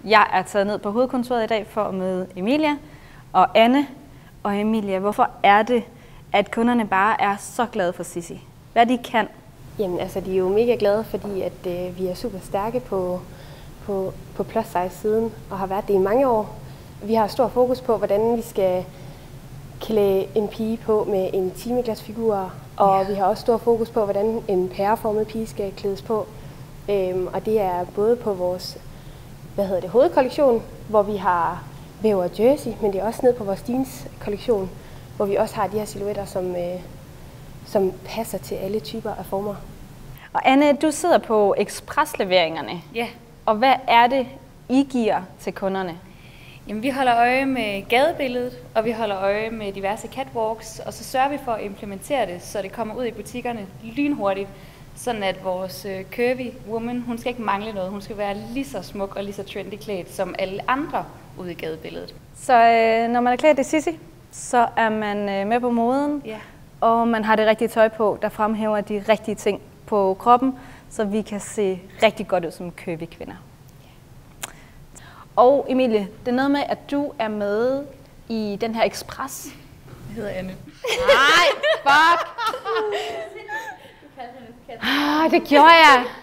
Jeg er taget ned på hovedkontoret i dag for at møde Emilia og Anne. Og Emilia, hvorfor er det, at kunderne bare er så glade for Sissi? Hvad de kan? Jamen altså, de er jo mega glade, fordi at, vi er super stærke på plus size siden og har været det i mange år. Vi har stor fokus på, hvordan vi skal klæde en pige på med en timeglasfigur, og vi har også stor fokus på, hvordan en pæreformet pige skal klædes på. Og det er både på vores hovedkollektion, hvor vi har væv og jersey, men det er også ned på vores jeans-kollektion, hvor vi også har de her silhuetter, som passer til alle typer af former. Og Anne, du sidder på ekspresleveringerne. Ja. Og hvad er det, I giver til kunderne? Jamen, vi holder øje med gadebilledet, og vi holder øje med diverse catwalks, og så sørger vi for at implementere det, så det kommer ud i butikkerne lynhurtigt, sådan at vores curvy woman, hun skal ikke mangle noget. Hun skal være lige så smuk og lige så trendy klædt som alle andre ude i gadebilledet. Så når man er klædt i Sissi, så er man med på moden, og man har det rigtige tøj på, der fremhæver de rigtige ting på kroppen, så vi kan se rigtig godt ud som curvy kvinder. Og Emilie, det er noget med, at du er med i den her Express. Jeg hedder Anne. Nej, fuck! Det gjorde jeg.